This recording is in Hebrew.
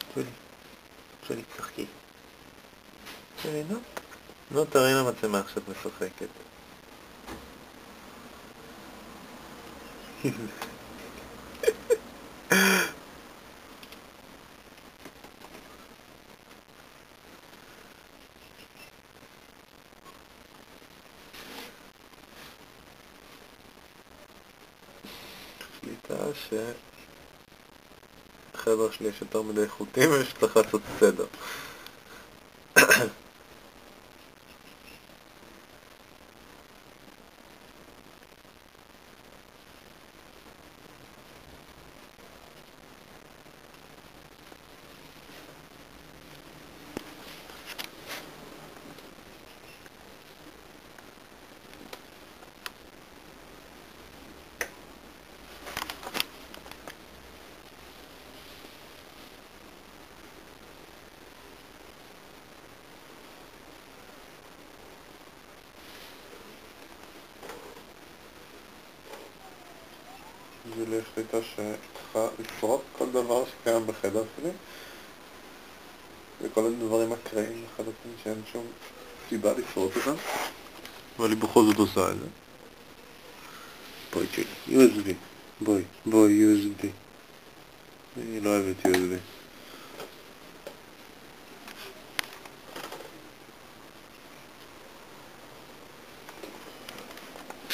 ג'ולי, ג'ולי, צחקי. ג'ולי, נו. נו, תראי למצלמה עכשיו משחקת. שליטה שחדר שלי יש יותר מדי חוטים ושצריך לעשות סדר. ג'ולי החליטה שצריכה לפרוט כל דבר שקיים בחדר שלי וכל הדברים הקראים לחלוטין שאין שום סיבה לפרוט אותם, אבל היא בכל זאת עושה את זה. בואי ג'ולי, USB, בואי USB, היא לא אוהבת USB.